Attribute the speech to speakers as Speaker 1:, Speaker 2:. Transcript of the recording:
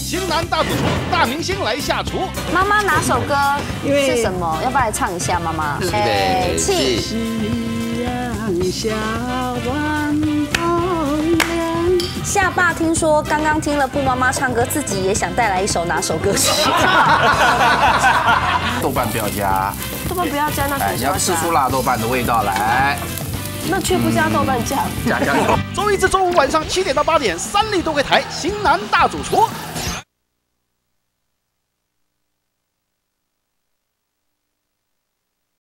Speaker 1: 型男大主厨，大明星来下厨。
Speaker 2: 妈妈哪首歌是什么？要不要来唱一下？妈妈，哎，气。夏爸听说刚刚听了布妈妈唱歌，自己也想带来一首哪首歌曲？
Speaker 3: 豆瓣不要加，
Speaker 2: 豆瓣不要加，那什么？
Speaker 3: 你要吃出辣豆瓣的味道来。
Speaker 2: 那却不加豆瓣酱。
Speaker 3: 加。
Speaker 1: 周一至周五晚上7点到8点，3立都会台《型男大主厨》。